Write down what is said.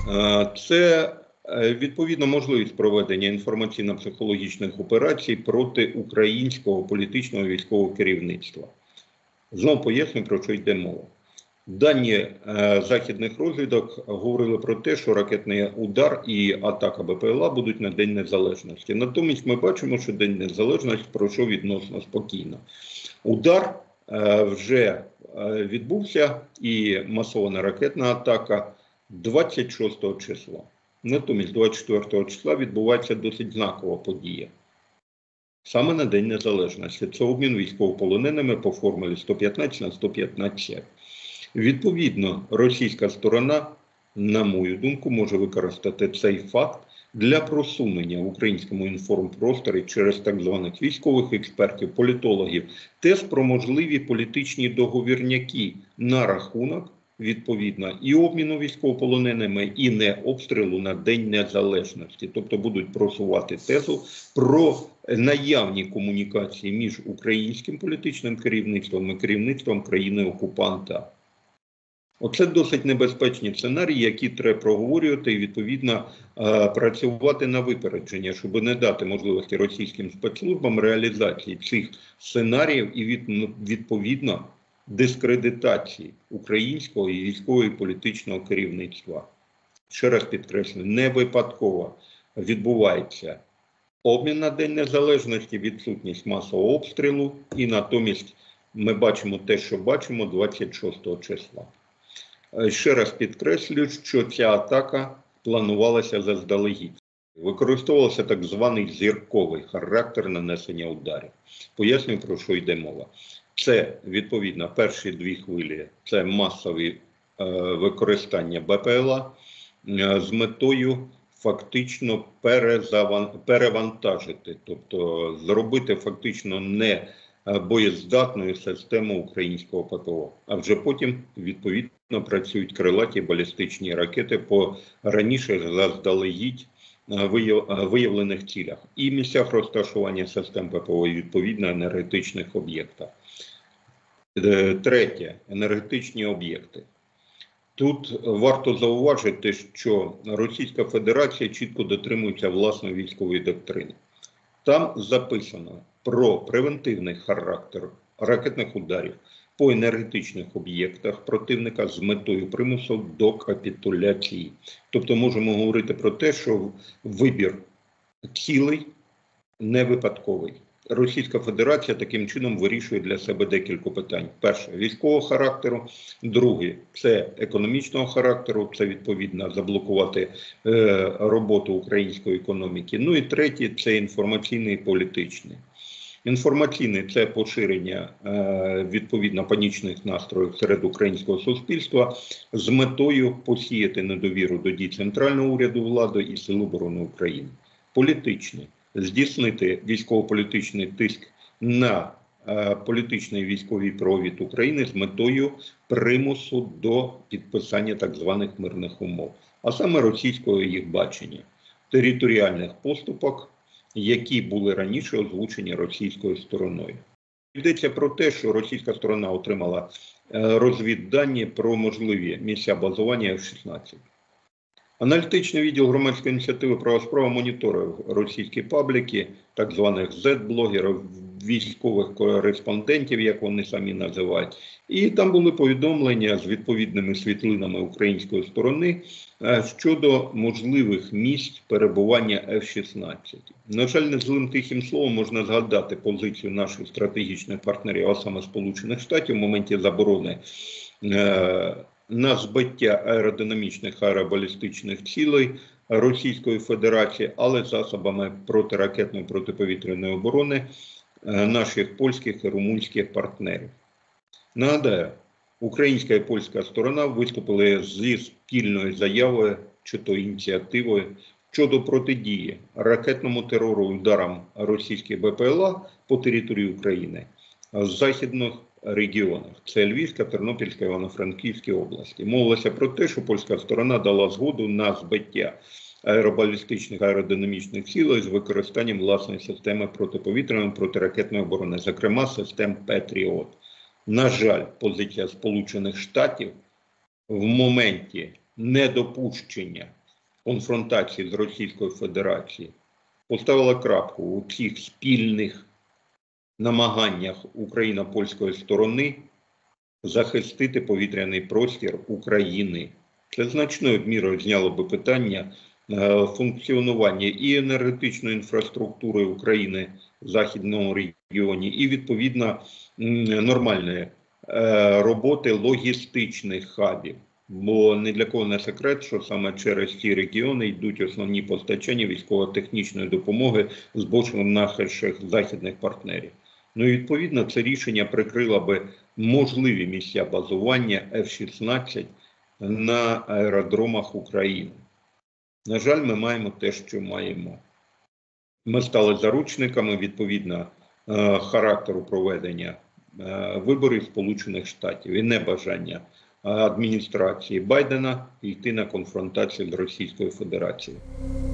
Це відповідно можливість проведення інформаційно-психологічних операцій проти українського політичного і військового керівництва. Знову поясню, про що йде мова. Дані західних розвідок говорили про те, що ракетний удар і атака БПЛА будуть на День Незалежності. Натомість ми бачимо, що День Незалежності пройшов відносно спокійно. Удар вже відбувся і масована ракетна атака 26 числа. Натомість 24 числа відбувається досить знакова подія. Саме на День Незалежності. Це обмін військовополоненими по формулі 115 на 115. Відповідно, російська сторона, на мою думку, може використати цей факт для просунення в українському інформпросторі через так званих військових експертів, політологів, теж про можливі політичні договірняки на рахунок, відповідно, і обміну військовополоненими, і не обстрілу на День Незалежності. Тобто будуть просувати тезу про наявні комунікації між українським політичним керівництвом і керівництвом країни-окупанта. Оце досить небезпечні сценарії, які треба проговорювати і, відповідно, працювати на випередження, щоб не дати можливості російським спецслужбам реалізації цих сценаріїв і, відповідно, дискредитації українського і військового і політичного керівництва. Ще раз підкреслю, не випадково відбувається обмін на День Незалежності, відсутність масового обстрілу, і натомість ми бачимо те, що бачимо 26 числа. Ще раз підкреслюю, що ця атака планувалася заздалегідь. Використовувався так званий зірковий характер нанесення ударів. Пояснюю, про що йде мова. Це, відповідно, перші дві хвилі – це масові використання БПЛА з метою фактично перевантажити, тобто зробити фактично не боєздатною систему українського ППО. А вже потім, відповідно, працюють крилаті балістичні ракети по раніше заздалегідь виявлених цілях і місцях розташування систем ППО, і, відповідно, енергетичних об'єктах. Третє – енергетичні об'єкти. Тут варто зауважити, що Російська Федерація чітко дотримується власної військової доктрини. Там записано про превентивний характер ракетних ударів по енергетичних об'єктах противника з метою примусу до капітуляції. Тобто можемо говорити про те, що вибір цілей не випадковий. Російська Федерація таким чином вирішує для себе декілька питань. Перше – військового характеру. Друге – це економічного характеру. Це, відповідно, заблокувати роботу української економіки. Ну і третє – це інформаційний і політичний. Інформаційний – це поширення, відповідно, панічних настроїв серед українського суспільства з метою посіяти недовіру до дій центрального уряду влади і Сил оборони України. Політичний – здійснити військово-політичний тиск на політичний і військовий провід України з метою примусу до підписання так званих мирних умов, а саме російського їх бачення, територіальних поступок, які були раніше озвучені російською стороною. Йдеться про те, що російська сторона отримала розвіддані про можливі місця базування F-16. Аналітичний відділ громадської ініціативи «Права справа» моніторив російські пабліки, так званих Z-блогерів, військових кореспондентів, як вони самі називають. І там були повідомлення з відповідними світлинами української сторони щодо можливих місць перебування F-16. На жаль, не злим тихим словом можна згадати позицію наших стратегічних партнерів, а саме Сполучених Штатів, в моменті заборони на збиття аеродинамічних аеробалістичних цілей Російської Федерації, але засобами протиракетної протиповітряної оборони наших польських і румунських партнерів. Нагадаю, українська і польська сторона виступили зі спільною заявою чи то ініціативою щодо протидії ракетному терору і ударам російських БПЛА по території України з західних регіонах. Це Львівська, Тернопільська, Івано-Франківська області. Мовилося про те, що польська сторона дала згоду на збиття аеробалістичних аеродинамічних цілей з використанням власної системи протиповітряної протиракетної оборони, зокрема систем Петріот. На жаль, позиція Сполучених Штатів в моменті недопущення конфронтації з Російською Федерацією поставила крапку у цих спільних намаганнях україно-польської сторони захистити повітряний простір України. Це значною мірою зняло би питання функціонування і енергетичної інфраструктури України в Західному регіоні, і, відповідно, нормальної роботи логістичних хабів. Бо ні для кого не секрет, що саме через ці регіони йдуть основні постачання військово-технічної допомоги з боку наших західних партнерів. Ну і відповідно це рішення прикрило би можливі місця базування F-16 на аеродромах України. На жаль, ми маємо те, що маємо. Ми стали заручниками, відповідно, характеру проведення виборів Сполучених Штатів і небажання адміністрації Байдена йти на конфронтацію з Російською Федерацією.